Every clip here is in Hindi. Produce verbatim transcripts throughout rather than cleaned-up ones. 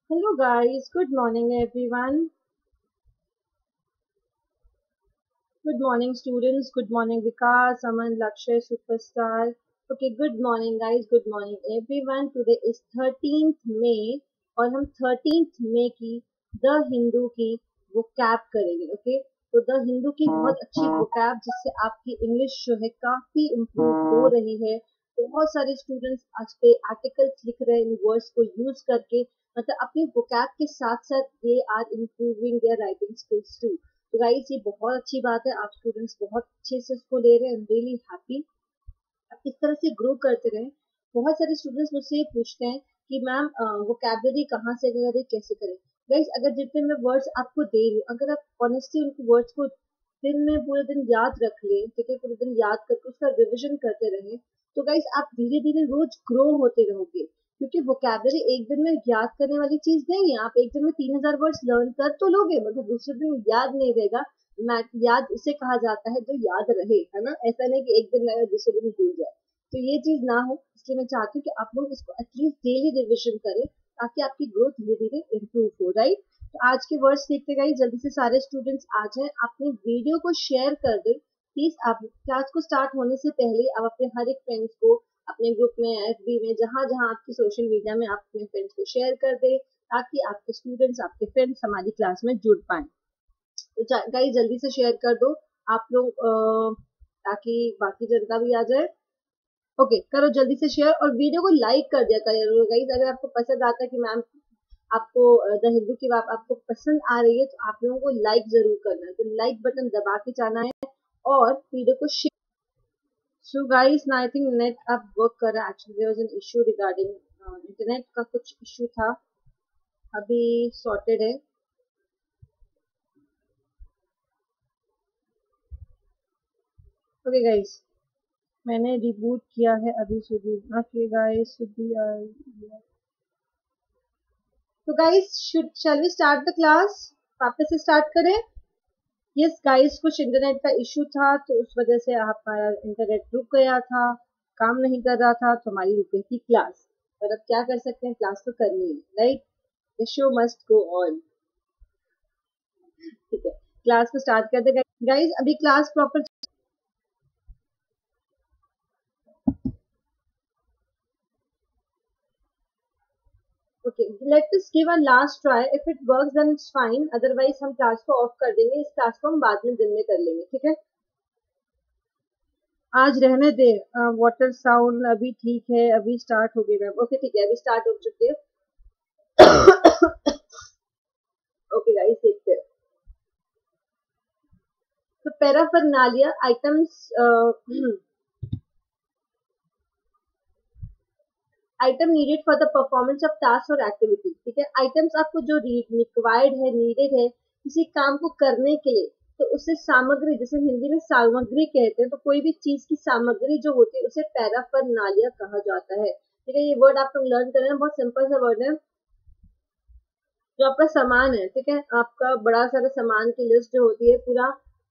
Hello guys, good morning everyone. Good morning students, good morning Vikas, Aman, Lakshay, Superstar. Okay, good morning guys, good morning everyone. Today is thirteenth May और हम thirteenth May की द हिंदू की vocab करेंगे. ओके, तो द हिंदू की बहुत अच्छी vocab जिससे आपकी इंग्लिश जो है काफी इम्प्रूव हो रही है. बहुत सारे स्टूडेंट्स आज पे आर्टिकल्स लिख रहे हैं इन वर्ड्स को यूज करके, मतलब अपनी vocab के साथ साथ they are improving their writing skills too. तो गाइस ये बहुत अच्छी बात है, आप स्टूडेंट्स बहुत अच्छे से इसको ले रहे हैं. I am really happy. आप इस तरह से ग्रो करते रहें. बहुत सारे स्टूडेंट्स मुझसे ये पूछते हैं कि मैम वोकैबुलरी कहाँ से करें, कैसे करें. गाइस अगर जितने मैं वर्ड्स आपको दे रही हूँ, अगर आप ऑनेस्टली उनको वर्ड्स को दिन में पूरे दिन याद रख ले, ठीक है, पूरे दिन याद करके उसका रिविजन करते रहे, तो गाइस आप धीरे धीरे रोज ग्रो होते रहोगे. क्योंकि वोकैबुलरी एक दिन में याद करने वाली चीज नहीं है. आप एक दिन में तीन हजार वर्ड्स लर्न कर तो लोगे, मगर दूसरे दिन याद नहीं रहेगा. याद उसे कहा जाता है जो याद रहे, है ना. ऐसा नहीं कि एक दिन लगा दूसरे दिन भूल जाए. तो ये चीज ना हो, इसलिए मैं चाहती हूँ कि आप लोग इसको एटलीस्ट डेली रिविजन करें ताकि आपकी ग्रोथ धीरे धीरे इम्प्रूव हो. राइट, तो आज के वर्ड्स देखते गए जल्दी से सारे स्टूडेंट्स आ जाएं. अपने वीडियो को शेयर कर दें प्लीज. आप क्लास को स्टार्ट होने से पहले आप अपने हर एक फ्रेंड्स को अपने ग्रुप में, एफबी में, जहां जहां आपकी सोशल मीडिया में आप अपने फ्रेंड्स को शेयर कर दें ताकि आपके स्टूडेंट्स, आपके फ्रेंड्स हमारी क्लास में जुड़ पाए. तो गाइस जल्दी से शेयर कर दो आप लोग, ताकि बाकी जनता भी आ जाए. ओके okay, करो जल्दी से शेयर और वीडियो को लाइक कर दिया करो गाइस. अगर आपको पसंद आता है कि मैम आपको द हिंदू की बात आपको पसंद आ रही है, तो आप लोगों को लाइक जरूर करना है. तो लाइक बटन दबा के जाना है और वीडियो को शेयर. सो गाइस ना आई थिंक नेट अब वर्क कर रहा है. Actually there was an issue regarding internet का, कुछ इशू था, अभी सॉर्टेड है. ओके गाइस, मैंने रिबूट किया है अभी सुधी. ओके गाइस, सुधी आ रही है. तो guys shall we start the class. वापस से स्टार्ट करें. यस गाइस, कुछ इंटरनेट का इशू था तो उस वजह से हमारा इंटरनेट रुक गया था, काम नहीं कर रहा था, तो हमारी रुक गई थी क्लास. पर अब क्या कर सकते हैं, क्लास तो करनी है. Right, the show must go on. ठीक है, क्लास को स्टार्ट कर दे गाइस. अभी class proper. Okay, let us give a last try. If it works then it's fine, otherwise हम क्लास को ऑफ कर देंगे. इस क्लास को हम बाद में दिन में कर लेंगे. ठीक है, आज रहने दे. वाटर साउंड अभी ठीक है, अभी स्टार्ट हो गई मैम. ओके ठीक है, अभी स्टार्ट हो चुके हैं. ओके गाइस, देखते हैं. तो paraphernalia items, item needed for the performance of task और एक्टिविटी. ठीक है, आइटम्स आपको जो रिक्वायर्ड है, नीडेड है किसी काम को करने के लिए, तो उससे सामग्री, जैसे हिंदी में सामग्री कहते हैं, तो कोई भी चीज की सामग्री जो होती है उसे पैराफर्नालिया कहा जाता है. ठीक है, ये वर्ड आप लोग लर्न करें, बहुत सिंपल सा वर्ड है. जो आपका सामान है, ठीक है, आपका बड़ा सारा सामान की लिस्ट जो होती है पूरा.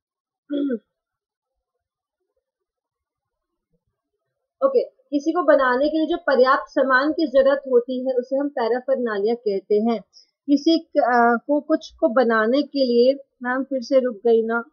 ओके okay, किसी को बनाने के लिए जो पर्याप्त सामान की जरूरत होती है उसे हम पैराफर्नालिया कहते हैं. किसी को कुछ को बनाने के लिए, मैम फिर से रुक गई ना.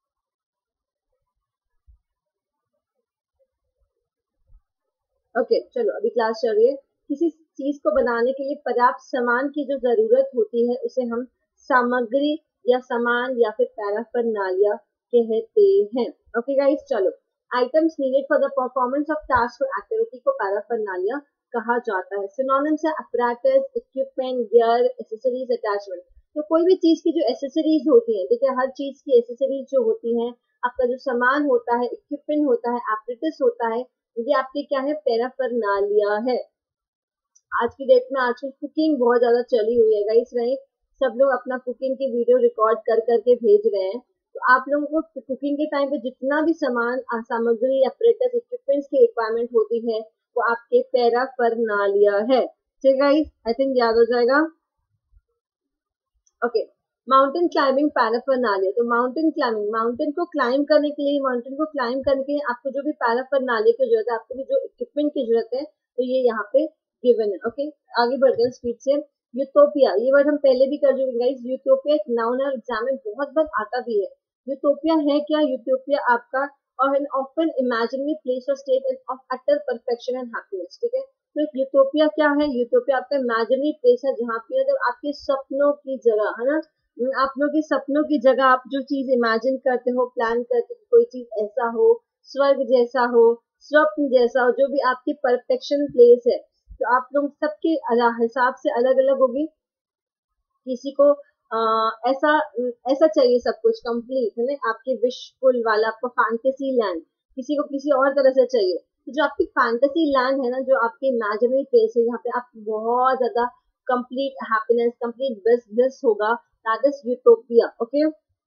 ओके okay, चलो अभी क्लास चल रही है. किसी चीज को बनाने के लिए पर्याप्त सामान की जो जरूरत होती है उसे हम सामग्री या सामान या फिर पैराफर्नालिया कहते हैं. ओके गाइस, चलो. Items needed for the performance of task और एक्टिविटी को पैराफर्नालिया कहा जाता है. सिनोनिम्स है apparatus, equipment, gear, accessories, attachment. तो कोई भी चीज की जो एक्सेसरीज होती है, देखिए हर चीज की एक्सेसरीज जो होती है, आपका जो सामान होता है, इक्विपमेंट होता है, apparatus होता है, ये आपके क्या है, पैराफर्नालिया है. आज की डेट में आजकल कुकिंग बहुत ज्यादा चली हुई है गाइस. राइट, सब लोग अपना कुकिंग के वीडियो रिकॉर्ड कर करके भेज रहे हैं. तो आप लोगों को कुकिंग के टाइम पे जितना भी सामान, सामग्री, अपरेटस, इक्विपमेंट्स की रिक्वायरमेंट होती है वो आपके पैराफर्नालिया है. ठीक है गाइस, आई थिंक याद हो जाएगा. Okay, mountain climbing paraphernalia. तो माउंटेन क्लाइंबिंग, माउंटेन को क्लाइंब करने के लिए, माउंटेन को क्लाइंब करने के लिए आपको जो भी पैराफर्नालिया की जरूरत है, आपको भी जो इक्विपमेंट की जरूरत है, तो ये यहाँ पे गिवन है. ओके, आगे बढ़ते हैं स्पीड से. यूटोपिया, ये वर्ड हम पहले भी कर चुके गाइस। यूटोपिया एक नाउन है, एग्जाम में बहुत बार आता भी है। यूटोपिया है क्या? यूटोपिया आपका और एन ऑफन इमेजिनरी प्लेस और state of utter perfection and happiness, ठीक है। तो यूटोपिया क्या है? यूटोपिया आपका इमेजिनरी प्लेस है जहाँ पे मतलब आपके सपनों की जगह है ना, आप लोग के सपनों की जगह आप जो चीज इमेजिन करते हो, प्लान करते हो, कोई चीज ऐसा हो, स्वर्ग जैसा हो, स्वप्न जैसा हो, जो भी आपकी परफेक्शन प्लेस है। तो आप लोग सबके हिसाब से अलग अलग होगी। किसी को आ, ऐसा ऐसा चाहिए सब कुछ कंप्लीट है ना, आपके विशफुल वाला, आपका फैंटेसी लैंड। किसी को किसी और तरह से चाहिए। तो जो आपकी फैंटेसी लैंड है ना, जो आपकी इमेजिनरी प्लेस है, जहाँ पे आप बहुत ज्यादा complete happiness, complete bliss bliss होगा, दैट इज यूटोपिया। ओके,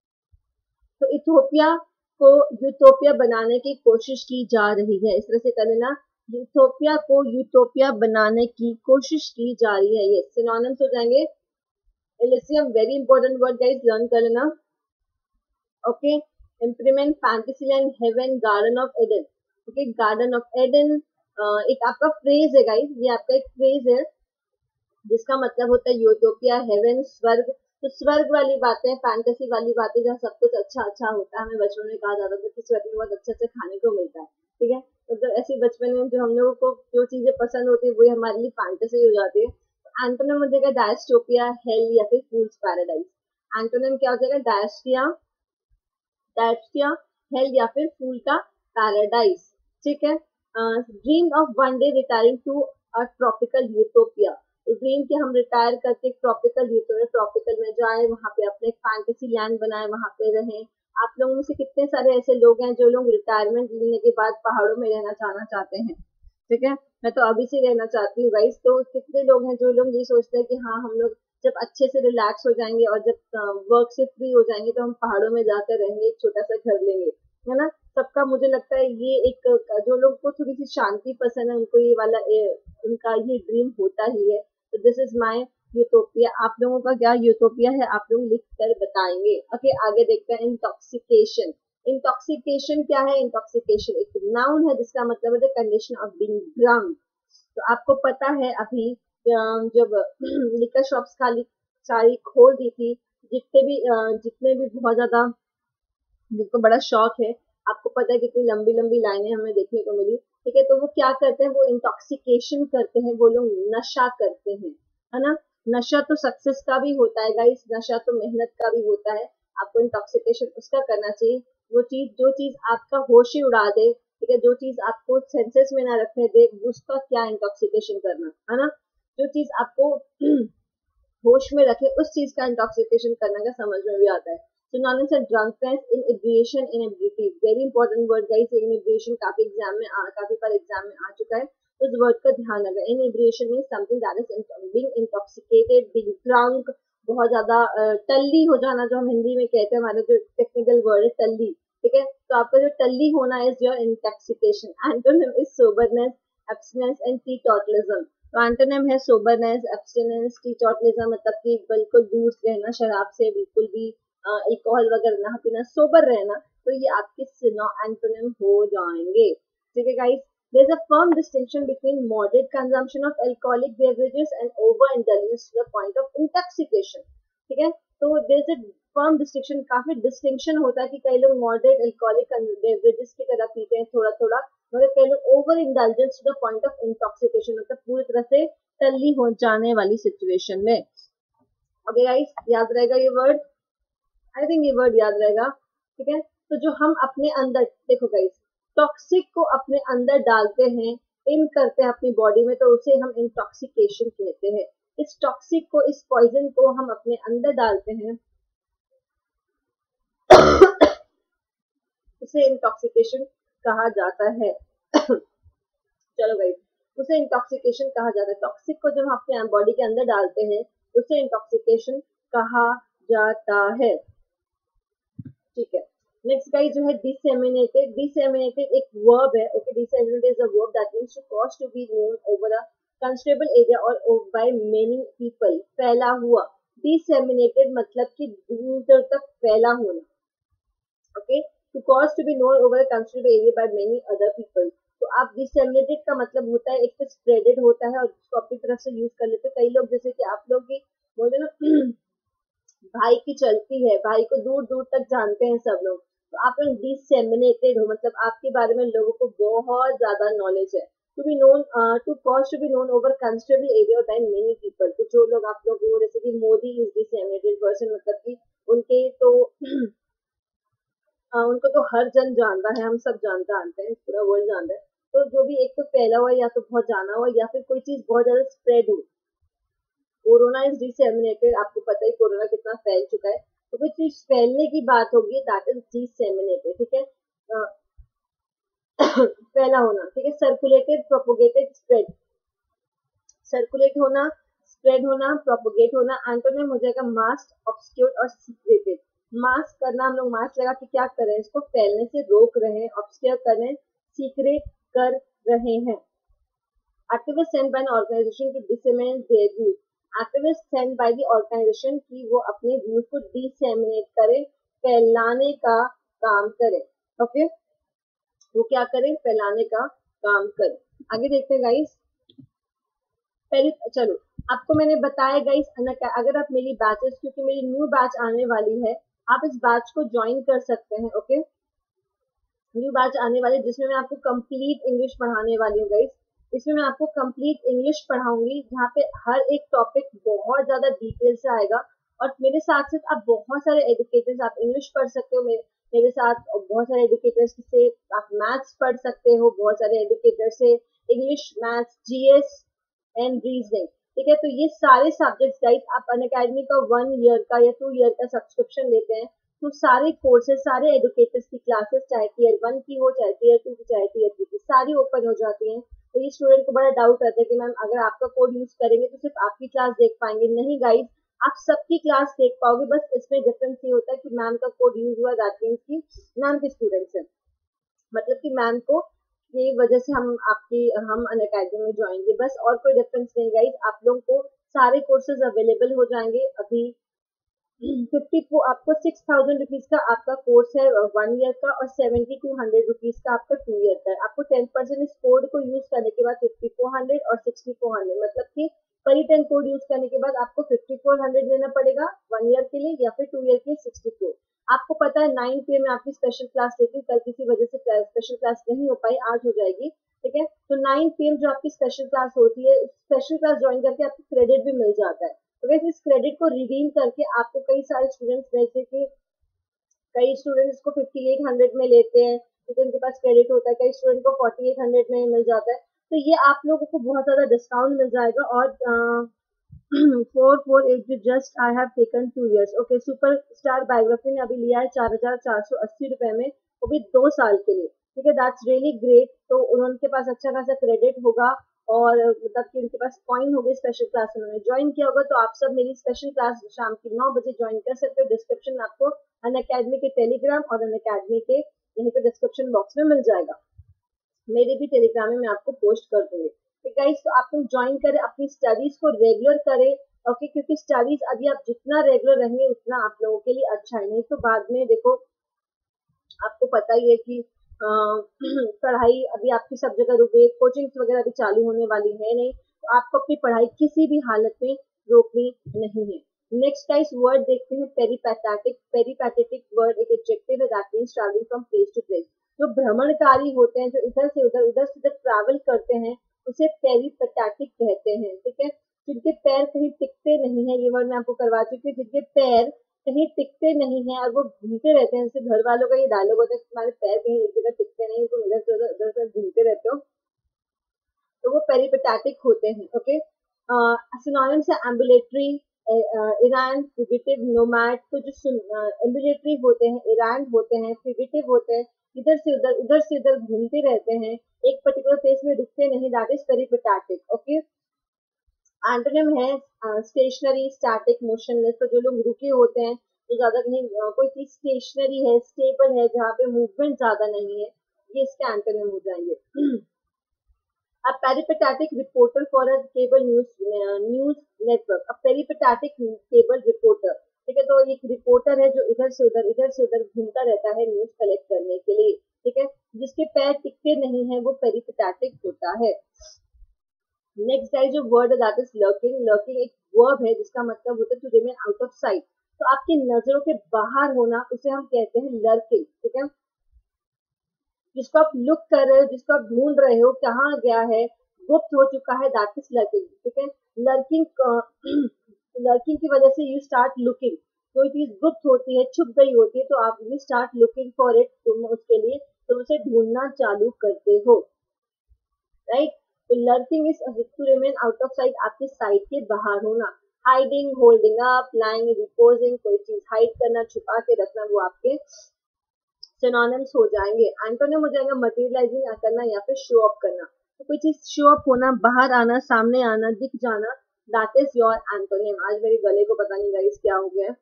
तो इथोपिया को यूटोपिया बनाने की कोशिश की जा रही है। इस तरह से कर लेना, यूटोपिया को यूटोपिया बनाने की कोशिश की जा रही है। ये सिनोनिम्स हो जाएंगे। Elysium very important word guys, learn कर लेना। Okay, implement, fantasyland, heaven, garden of Eden. Okay, garden of Eden एक आपका फ्रेज है गाइस, ये आपका एक फ्रेज है जिसका मतलब होता है यूटोपिया, हेवन, स्वर्ग। तो स्वर्ग वाली बातें, फैंटेसी वाली बातें, जहाँ सब कुछ अच्छा अच्छा होता है। हमें बचपन में कहा जाता था कि स्वर्ग में बहुत अच्छे अच्छे खाने को मिलता है, ठीक है। तो, तो ऐसी बचपन में जो हम लोगों को जो चीजें पसंद होती है वही हमारे लिए फैंटेसी हो जाती है। तो एंटोनिम हो जाएगा डायस्टोपिया, हेल या फिर फूल्स पैराडाइज। एंटोनिम क्या हो जाएगा? डायस्टिया, डायस्टिया, हेल या फिर फूल का पैराडाइज, ठीक है। Dream of one day retiring to a tropical utopia. Dream के हम रिटायर करके ट्रॉपिकल यूटोपिया, ट्रॉपिकल में जाए, वहां पे अपने फैंटेसी लैंड बनाए, वहां पे रहें। आप लोगों में से कितने सारे ऐसे लोग हैं जो लोग रिटायरमेंट लेने के बाद पहाड़ों में रहना चाहना चाहते हैं, ठीक है। मैं तो अभी से रहना चाहती हूँ गाइस। तो कितने लोग हैं जो लोग ये सोचते हैं कि हाँ, हम लोग जब अच्छे से रिलैक्स हो जाएंगे और जब वर्क से फ्री हो जाएंगे तो हम पहाड़ों में जाकर रहेंगे, एक छोटा सा घर लेंगे, है ना। सबका मुझे लगता है ये एक, जो लोग को थोड़ी सी शांति पसंद है उनको ये वाला ए, उनका ये ड्रीम होता ही है। तो दिस इज माय यूटोपिया। आप लोगों का क्या यूटोपिया है, आप लोग लिख कर बताएंगे। ओके, आगे देखते हैं। इंटॉक्सिकेशन। इंटॉक्सिकेशन क्या है? इंटॉक्सिकेशन एक नाउन है जिसका मतलब है the condition of being drunk. तो आपको पता है अभी जब लिकर शॉप्स खाली सारी खोल दी थी, जितने भी जितने भी बहुत ज्यादा जिनको बड़ा शौक है, आपको पता है कितनी लंबी लंबी लाइनें हमें देखने को मिली, ठीक है। तो वो क्या करते हैं? वो इंटॉक्सिकेशन करते हैं, वो लोग नशा करते हैं, है ना। नशा तो सक्सेस का भी होता है गाइस, नशा तो मेहनत का भी होता है। आपको इंटॉक्सिकेशन उसका करना चाहिए, वो चीज जो चीज आपका होश ही उड़ा दे, ठीक है, जो चीज आपको सेंसेस में ना रखने दे, उसका क्या इंटॉक्सिकेशन करना, है ना। जो चीज आपको होश में रखे उस चीज का इंटॉक्सिकेशन करना का समझ में भी आता है। Synonyms are drunkenness, inebriation, inability. Very important word guys. Inebriation काफी एग्जाम में आ, काफी बार एग्जाम में आ चुका है, तो इस वर्ड का ध्यान रखना। Inebriation means something that is being intoxicated, being drunk, बहुत ज्यादा टल्ली हो जाना, जो हम हिंदी में कहते हैं, हमारा जो टेक्निकल वर्ड है टल्ली, ठीक है। तो आपका जो टल्ली होना is your intoxication. Antonym is soberness, abstinence and teetotalism. तो एंटोनिम है सोबरनेस, एब्स्टिनेंस, टीटोटलिज्म, मतलब कि बिल्कुल दूर रहना शराब से, बिल्कुल भी अल्कोहल वगैरह ना पीना, सोबर रहना। तो ये आपके सिनो एंटोनिम हो जाएंगे, ठीक है guys. There is a firm distinction between moderate consumption of alcoholic beverages and over indulgence to the point of intoxication, ठीक है। तो there is a firm distinction, काफी डिस्टिंक्शन होता है कि कई लोग मॉडरेट अल्कोहलिक बेवरेजेस की तरह पीते हैं थोड़ा थोड़ा, मगर कई लोग over indulgence to the point of intoxication, मतलब पूरी तरह से टल्ली हो जाने वाली सिचुएशन में। ओके गाइस, याद रहेगा ये वर्ड, आई थिंक ये वर्ड याद रहेगा, ठीक है। तो जो हम अपने अंदर, देखो गाइस, टॉक्सिक को अपने अंदर डालते हैं, इन करते हैं अपनी बॉडी में, तो उसे हम इंटॉक्सिकेशन कहते हैं। इस टॉक्सिक को, इस पॉइजन को हम अपने अंदर डालते हैं, उसे इंटॉक्सिकेशन कहा जाता है। चलो गाइस, उसे इंटॉक्सिकेशन कहा जाता है। टॉक्सिक को जब हम अपने बॉडी के अंदर डालते हैं उसे इंटॉक्सिकेशन कहा जाता है, ठीक है। नेक्स्ट गाइस जो है डिसेमिनेटेड। डिसेमिनेटेड एक वर्ब है, okay. Disseminated is a verb that means to cause to be known over a considerable area और बाय मेनी पीपल, फैला हुआ। डिसेमिनेटेड मतलब कि दूर दूर तक फैला होना, okay. To cause to be known over a considerable area by many other people, तो तो आप डिसेमिनेटेड का मतलब होता है एक तो स्प्रेडेड होता है और उसको अपनी तरफ से यूज कर लेते हैं। कई लोग जैसे कि आप लोग भी बोलते ना भाई की चलती है, भाई को दूर दूर तक जानते हैं सब लोग, तो आप लोग डिसेमिनेटेड हो, मतलब आपके बारे में लोगों को बहुत ज्यादा नॉलेज है। To be known to cause to be known over considerable area time many people, तो जो लोग आप लोग वो जैसे कि मोदी इज डिसेमिनेटेड पर्सन, मतलब कि उनके तो uh, उनको तो हर जन जानता है, हम सब जानता जानते हैं, पूरा वर्ल्ड जानता है। तो जो भी एक तो फैला हुआ या तो बहुत जाना हुआ या फिर कोई चीज बहुत ज्यादा स्प्रेड हो, कोरोना इज डिसेमिनेटेड, आपको पता ही कोरोना कितना फैल चुका है, तो कोई चीज फैलने की बात होगी दैट इज डिसेमिनेटेड, ठीक है। अ, फैला होना, ठीक है। सर्कुलेटेड, प्रोपोगेटेड, स्प्रेड, सर्कुलेट होना, स्प्रेड होना, प्रोपोगेट होना। एंटोनिम हो जाएगा मास्क, ऑब्सक्यूर्ड और सीक्रेटेड। मास्क करना, हम लोग मास्क लगा के क्या कर रहे हैं, इसको फैलने से रोक रहे हैं, ऑब्सक्योर कर रहे हैं, सीक्रेट कर रहे हैं। Activists sent by an organization to disseminate their views. Activists sent by the organization कि वो अपने views को disseminate करे, फैलाने का काम करे, ओके okay? वो क्या करे, फैलाने का काम करे। आगे देखते हैं गाइस। पहले चलो आपको मैंने बताया गाइस, अगर आप मेरी बैचेस, क्योंकि मेरी न्यू बैच आने वाली है, आप इस बैच को ज्वाइन कर सकते हैं, ओके। न्यू बैच आने वाली जिसमें मैं आपको कंप्लीट इंग्लिश पढ़ाने वाली हूँ गाइस। इसमें मैं आपको कंप्लीट इंग्लिश पढ़ाऊंगी, जहाँ पे हर एक टॉपिक बहुत ज्यादा डिटेल से आएगा, और मेरे साथ साथ आप बहुत सारे एजुकेटर्स, आप इंग्लिश पढ़ सकते हो मेरे मेरे साथ, बहुत सारे एजुकेटर्स से आप मैथ्स पढ़ सकते हो, बहुत सारे एजुकेटर से English, maths, GS and reasoning, ठीक है। तो ये सारे सब्जेक्ट्स गाइस आप अनअकैडमी का वन ईयर का या टू ईयर का सब्सक्रिप्शन लेते हैं, तो सारे कोर्सेज, सारे एजुकेटर्स की क्लासेस, चाहे टीयर वन की हो, चाहे टीयर टू की, चाहे टीयर थ्री की, सारी ओपन हो जाती हैं। तो ये स्टूडेंट को बड़ा डाउट रहता है कि मैम अगर आपका कोड यूज करेंगे तो सिर्फ आपकी क्लास देख पाएंगे। नहीं गाइस, आप सबकी क्लास देख पाओगे, बस इसमें डिफरेंस ये होता है कि मैम का कोड यूज हुआ, दैट मीन्स की मैम के स्टूडेंट्स हैं, मतलब कि मैम को की वजह से हम आपकी हम अनअकैडमी में ज्वाइन किए, बस और कोई डिफरेंस नहीं गाइस। आप लोगों को सारे कोर्सेज अवेलेबल हो जाएंगे अभी। फिफ्टी को आपको सिक्स थाउजेंड रुपीज का आपका कोर्स है वन ईयर का, और सेवेंटी टू हंड्रेड रुपीज का आपका टू ईयर का है। आपको टेन परसेंट इस कोड को यूज करने के बाद फिफ्टी फोर हंड्रेड और सिक्सटी फोर हंड्रेड, मतलब कि पर टेन कोड यूज करने के बाद आपको फिफ्टी फोर हंड्रेड देना पड़ेगा वन ईयर के लिए, या फिर टू ईयर के लिए सिक्सटी फोर। आपको पता है नाइन पी एम में आपकी स्पेशल क्लास लेती हूँ, कल किसी वजह से स्पेशल क्लास नहीं हो पाई, आज हो जाएगी, ठीक है। तो नाइन पी एम जो आपकी स्पेशल क्लास होती है, स्पेशल क्लास ज्वाइन करके आपको क्रेडिट भी मिल जाता है। तो वैसे इस क्रेडिट को रिडीम करके आपको कई सारे स्टूडेंट्स, जैसे कि कई स्टूडेंट्स को फिफ्टी एट हंड्रेड में लेते हैं, क्योंकि उनके पास क्रेडिट होता है, कई स्टूडेंट को फोर्टी एट हंड्रेड में मिल जाता है। तो ये आप लोगों को बहुत ज्यादा डिस्काउंट मिल जाएगा। और फोर फोर एट जो just I have taken two years, okay. Super star biography ने अभी लिया है चार हजार चार सौ अस्सी रुपए में, वो भी दो साल के लिए, ठीक है। That's really great. तो उनके पास अच्छा खासा क्रेडिट होगा, और मतलब कि उनके पास कॉइन हो गए, स्पेशल क्लास उन्होंने ज्वाइन किया होगा। तो आप सब मेरी स्पेशल क्लास शाम की नौ बजे ज्वाइन कर सकते हो। डिस्क्रिप्शन आपको अनअकैडमी के टेलीग्राम और अनअकैडमी के यहीं पे डिस्क्रिप्शन बॉक्स में मिल जाएगा। मेरे भी टेलीग्राम में मैं आपको पोस्ट कर दूंगी, ठीक गाइस। तो आप लोग ज्वाइन करें, अपनी स्टडीज को रेगुलर करें, ओके, क्योंकि स्टडीज अभी आप जितना रेगुलर रहेंगे उतना आप लोगों के लिए अच्छा है। नहीं तो बाद में देखो, आपको पता ही है कि पढ़ाई अभी आपकी सब जगह रुक गई, कोचिंग वगैरह भी चालू होने वाली है नहीं, तो आपको अपनी पढ़ाई किसी भी हालत में रोकनी नहीं है। नेक्स्ट गाइस वर्ड देखते हैं, पेरिपैथेटिक। पेरिपैथेटिक वर्ड एक एडजेक्टिव है that means travelling from place to place. जो भ्रमणकारी होते हैं, जो इधर से उधर उधर से उधर ट्रैवल करते हैं, उसे पेरिपैथेटिक कहते हैं, ठीक है। जिनके पैर कहीं टिकते नहीं है, ये वर्ड मैं आपको करवा चुकी हूँ, जिनके पैर कहीं टिकते नहीं है और वो घूमते रहते हैं। जैसे घर वालों का ये डायलॉग होता है कि तुम्हारे पैर कहीं एक जगह टिकते नहीं, तुम इधर से उधर उधर से घूमते रहते हो, तो वो पेरिपेटैटिक होते हैं, ओके। सिनोनिम्स है एम्बुलेटरी, इरान, फ्यूगिटिव, नोमैड। तो जो एम्बुलेटरी होते हैं, इरान होते हैं, फ्यूगिटिव होते हैं, इधर से उधर उधर से इधर घूमते रहते हैं, एक पर्टिकुलर प्लेस में रुकते नहीं, that is peripatetic, okay. Antonym है स्टेशनरी, स्टैटिक, मोशनलेस। तो जो लोग रुके होते हैं, तो ज्यादा कहीं uh, कोई चीज स्टेशनरी है, स्टेबल है, जहाँ पे मूवमेंट ज्यादा नहीं है, ये इसके एंटोनिम हो जाएंगे। A peripatetic reporter for a cable news uh, news network. A peripatetic cable reporter. ठीक है। तो एक रिपोर्टर है जो इधर से उधर इधर से उधर घूमता रहता है न्यूज कलेक्ट करने के लिए, ठीक है। जिसके पैर टिकते नहीं है वो पेरिपेटैटिक होता है। नेक्स्ट है जो word that is lurking. Lurking एक वर्ब है जिसका मतलब होता है to remain out of sight, तो आपकी नजरों के बाहर होना, उसे हम कहते हैं लर्किंग, ठीक है। जिसको आप लुक कर रहे हो, जिसको आप ढूंढ रहे हो, कहाँ गया है, गुप्त हो चुका है, दैट इज लर्किंग, ठीक है। लर्किंग लर्किंग की वजह से यू स्टार्ट लुकिंग, कोई चीज गुप्त होती है, छुप गई होती है, तो आप you start looking for it, तुम उसके लिए तुम उसे ढूंढना चालू करते हो, राइट। तो lurking is to remain out of sight, आपके साइट के बाहर होना। Hiding, holding up, lying, reposing, कोई चीज हाइड करना, छुपा के रखना, वो आपके सिनोनिम्स हो जाएंगे। एंटोनिम हो जाएगा मटेरियलाइजिंग करना या फिर शो अप करना, तो कोई चीज शो अप होना, बाहर आना, सामने आना, दिख जाना, दैट इज योर एंटोनिम। आज मेरे गले को पता नहीं गाइस क्या हो गया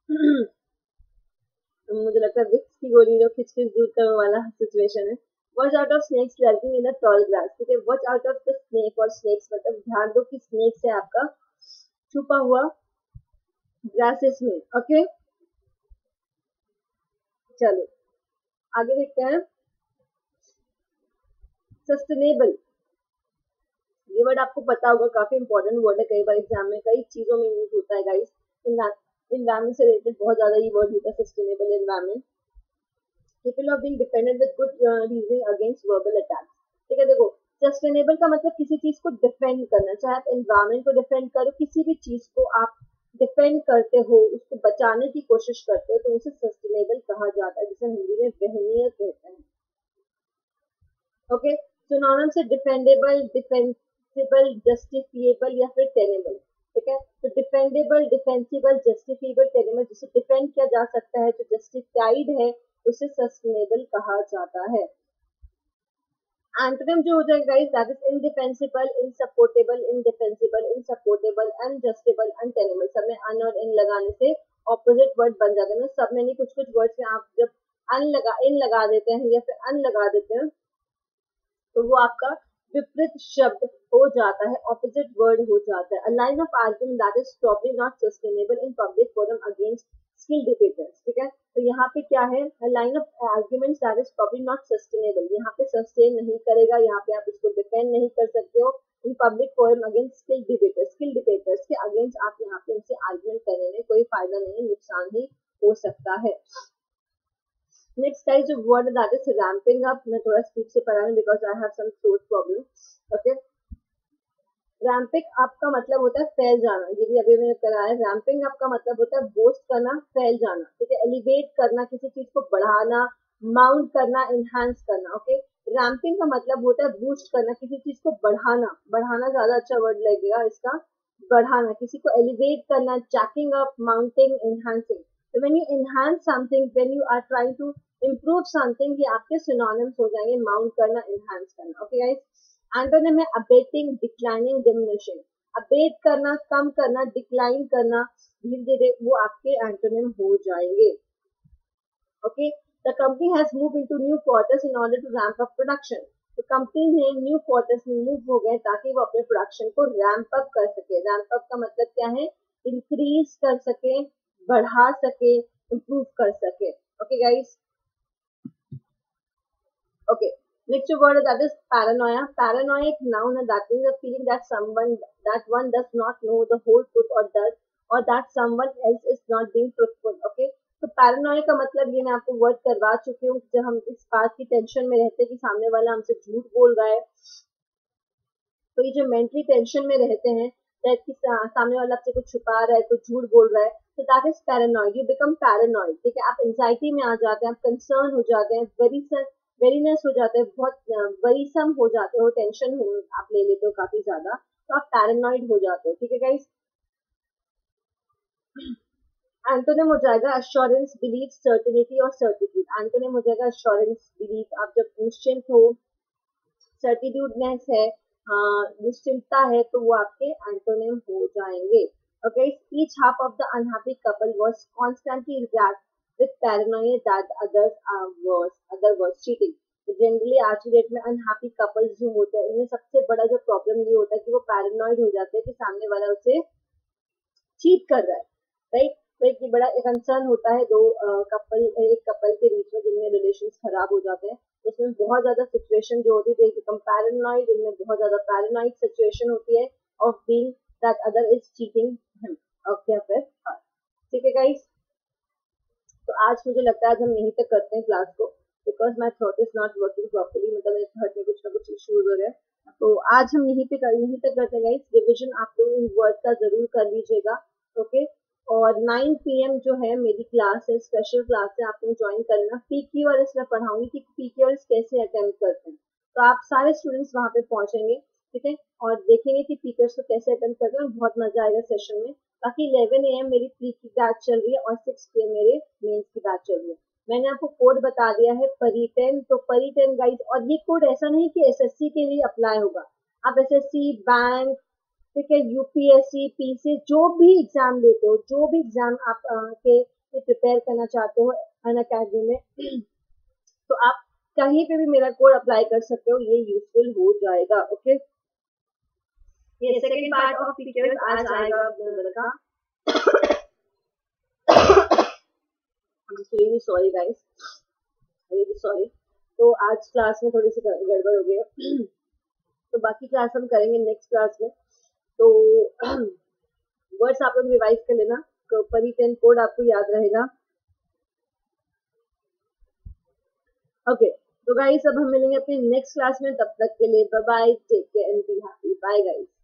मुझे लगता है विक्स की गोली जो खिच खिच दूर करने वाला सिचुएशन है। Watch out of snakes lurking in the tall grass, ठीक है। Watch out of the snake और स्नेक्स मतलब ध्यान दो कि स्नेक्स है आपका छुपा हुआ ग्रासेस में, ओके। चलो आगे देखते हैं। सस्टेनेबल, ये वर्ड आपको पता होगा, काफी इंपॉर्टेंट वर्ड है, कई बार एग्जाम में कई चीजों में यूज होता है गाइस। इन्वायरमेंट से रिलेटेड बहुत ज्यादा ये वर्ड होता है sustainable environment. People are being dependent with good reasoning against verbal attacks, ठीक है। देखो सस्टेनेबल का मतलब किसी चीज को डिफेंड करना, चाहे आप एनवायरमेंट को डिफेंड करो, किसी भी चीज को आप डिफेंड करते हो, उसको बचाने की कोशिश करते हो, तो उसे सस्टेनेबल कहा जाता है, जिसे हिंदी में वहनीय कहते हैं, ओके। सिनोनिम से डिफेंडेबल, डिफेंसिबल, जस्टिफिएबल या फिर टेनेबल, ठीक है। तो डिफेंडेबल, डिफेंसिबल, जस्टिफिएबल, टेनेबल, जिसे डिफेंड किया जा सकता है, जो जस्टिफाइड है, उसे सस्टेनेबल कहा जाता है। एंटोनिम जो हो जाएगा guys that is indefensible, insupportable, indefensible, insupportable, unjustable, untenable. सब में अन और इन लगाने से ऑपोजिट वर्ड बन जाते हैं। सब में नहीं, कुछ कुछ वर्ड्स में आप जब अन लगा इन लगा देते हैं या फिर अन लगा देते हैं तो वो आपका विपरीत शब्द हो जाता है, ऑपोजिट वर्ड हो जाता है। A line of argument that is probably not sustainable in public forum against skill debaters, ठीक है। तो यहाँ पे क्या है, a line of arguments that is probably not sustainable, यहाँ पे सस्टेन नहीं करेगा, यहाँ पे आप इसको डिफेंड नहीं कर सकते हो in public forum against skill debaters. Skill debaters के अगेंस्ट आप यहाँ पे उनसे आर्ग्यूमेंट करने में कोई फायदा नहीं है, नुकसान ही हो सकता है। नेक्स्ट है जो word that is ramping up, मैं थोड़ा स्पीड से पढ़ा हूं because I have some throat problem, okay. Ramping up का मतलब होता है फैल जाना, ये भी अभी मैंने कराया है। रैम्पिंग अप का मतलब होता है बोस्ट करना, फैल जाना, ठीक है। एलिवेट करना, किसी चीज को बढ़ाना, माउंट करना, एनहांस करना, ओके। रैम्पिंग का मतलब होता है बूस्ट करना, किसी चीज को बढ़ाना, बढ़ाना ज्यादा अच्छा वर्ड लगेगा इसका, बढ़ाना, किसी को एलिवेट करना, jacking up, mounting, enhancing. So when you enhance something, when you are trying to improve something, ये आपके synonyms हो जाएंगे, mount करना, enhance करना, okay guys। एंटोनिम है abating, declining, diminishing। abate करना, कम करना, decline करना, धीरे धीरे, वो आपके एंटोनिम हो जाएंगे, okay। The company has moved into new quarters in order to ramp up production। तो कंपनी ने न्यू क्वार्टर्स में मूव हो गए ताकि वो अपने प्रोडक्शन को रैंप अप कर सके। रैंप अप का मतलब क्या है, इंक्रीज कर सके, बढ़ा सके, इम्प्रूव कर सके, okay guys, okay. Next word that is paranoia. Paranoia एक नाउन है that means a feeling that someone that one does not know the whole truth और डज और that someone else is not being truthful, okay. तो पैरानोया का मतलब ये मैं आपको वर्ड करवा चुकी हूँ, जब हम इस बात की टेंशन में रहते हैं कि सामने वाला हमसे झूठ बोल रहा है, तो ये जो मेंटली टेंशन में रहते हैं दैट कि सामने वाला आपसे कुछ छुपा रहा है, कुछ झूठ बोल रहा है, तो that is paranoid, you become paranoid, ठीक है। आप एंजाइटी में आ जाते हैं, आप कंसर्न हो जाते हैं, वेरी वेरीनेस हो जाते हैं, बहुत वरीसम हो जाते हो, टेंशन हो आप ले लेते हो काफी ज्यादा, तो आप पैरानॉइड हो जाते हो, ठीक है गाइस। एंटोनिम हो जाएगा अश्योरेंस, बिलीफ, सर्टेनिटी और सर्टिट्यूड। एंटोनिम हो जाएगा अश्योरेंस, बिलीफ, आप जब निश्चिंत हो, सर्टिट्यूडनेस है, निश्चिंतता है, तो वो आपके एंटोनिम हो जाएंगे, okay. Each half of the unhappy couple was constantly react with paranoia that others are worse other was cheating. तो जनरली आज की डेट में अनहैप्पी कपल्स जो होते हैं उन्हें सबसे बड़ा जो प्रॉब्लम ये होता है कि वो पैरानॉइड हो जाते हैं कि सामने वाला उसे चीट कर रहा है, राइट। तो एक ये बड़ा कंसर्न होता है दो कपल एक कपल के बीच में जिनमें रिलेशंस खराब हो जाते हैं, उसमें बहुत ज्यादा सिचुएशन जो होती है बिकम पैरानॉइड, इनमें बहुत ज्यादा पैरानॉइड सिचुएशन होती है of being that other is cheating him okay फिर हाँ ठीक है गाइस। तो आज मुझे लगता है आज हम यहीं तक करते हैं क्लास को, because my throat is not working properly, मतलब मेरे थ्रोट में कुछ ना कुछ इश्यूज हो रहे हैं। तो आज हम यहीं पे कर, यहीं तक करते हैं गाइस। रिविजन आप लोग इन वर्ड का जरूर कर लीजिएगा ओके। और नाइन पी एम जो है मेरी क्लास है, स्पेशल क्लास है, आप लोग ज्वाइन करना। पीक्यूआरएस में पढ़ाऊंगी कि पीक्यूआरएस कैसे अटेम्प्ट करते हैं, तो आप सारे स्टूडेंट्स वहां पे पहुंचेंगे ठीक है, और देखेंगे कि पीक्यूआरएस को कैसे अटेम्प्ट करते हैं, बहुत मजा आएगा सेशन में। बाकी इलेवन ए एम मेरी प्री की बैच चल रही है और सिक्स पी एम मेरे मेंस की बैच चल रही है। मैंने आपको कोड बता दिया है परिटेन, तो परिटेन गाइड, और ये कोड ऐसा नहीं कि एसएससी के लिए अप्लाई होगा, आप एसएससी बैंक ठीक है, यूपीएससी पीसी जो भी एग्जाम देते हो, जो भी एग्जाम आप आ, के प्रिपेयर करना चाहते हो अन अकेडमी में तो आप कहीं पे भी मेरा कोड अप्लाई कर सकते हो, ये यूजफुल हो जाएगा ओके। ये सेकंड पार्ट ऑफ पीक्यूआरएस आज आएगा नंबर का। I'm really sorry guys, really sorry। तो आज क्लास में थोड़ी सी गड़बड़ हो गई है तो बाकी क्लास हम करेंगे नेक्स्ट क्लास में। तो वर्ड्स आप लोग रिवाइज कर लेना, तो परिटेन कोड आपको याद रहेगा ओके। तो गाइस अब हम मिलेंगे अपनी नेक्स्ट क्लास में, तब तक के लिए bye bye, take care and be happy, bye guys.